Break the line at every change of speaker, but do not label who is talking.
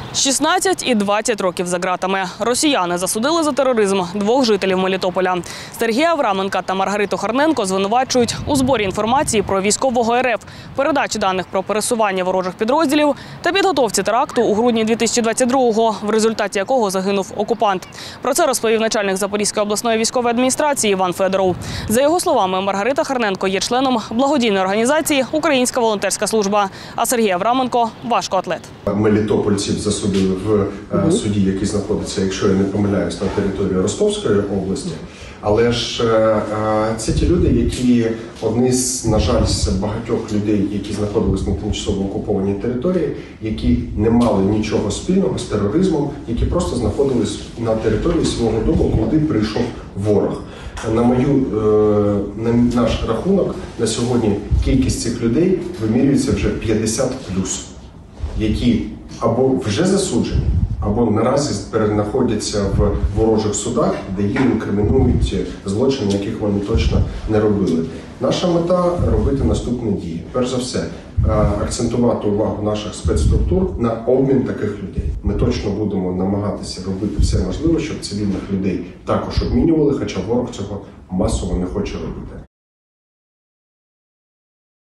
16 і 20 років за ґратами. Росіяни засудили за тероризм двох жителів Мелітополя. Сергія Авраменка та Маргариту Харненко звинувачують у зборі інформації про військового РФ, передачі даних про пересування ворожих підрозділів та підготовці теракту у грудні 2022-го, в результаті якого загинув окупант. Про це розповів начальник Запорізької обласної військової адміністрації Іван Федоров. За його словами, Маргарита Харненко є членом благодійної організації «Українська волонтерська служба», а Сергій Авраменко – важкоатлет.
Мелітопольців засудили в суді, який знаходиться, якщо я не помиляюсь, на території Ростовської області. Але ж це ті люди, які одні з, на жаль, з багатьох людей, які знаходились на тимчасово окупованій території, які не мали нічого спільного з тероризмом, які просто знаходились на території свого дому, куди прийшов ворог. На наш рахунок на сьогодні кількість цих людей вимірюється вже 50+, які або вже засуджені, або наразі знаходяться в ворожих судах, де їм інкримінують злочини, яких вони точно не робили. Наша мета – робити наступні дії. Перш за все, акцентувати увагу наших спецструктур на обмін таких людей. Ми точно будемо намагатися робити все можливе, щоб цивільних людей також обмінювали, хоча ворог цього масово не хоче робити.